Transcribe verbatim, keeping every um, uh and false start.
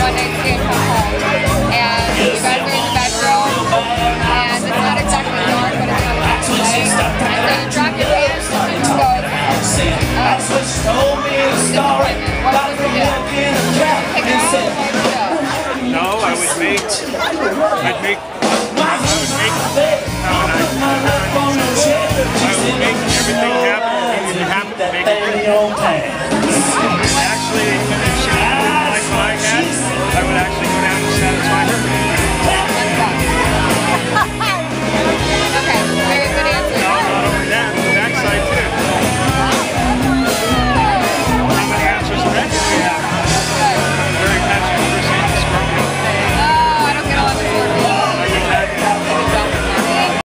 one night stand come home. And you guys are in the bedroom, and it's not exactly dark, but it's not exactly light. And so you drop your pants and you go, uh, disappointment. What would you do? Pick it out, what would you do? No, I would make, I'd make, I would make, no, I, I would make everything happen, if it happened to make it. Actually,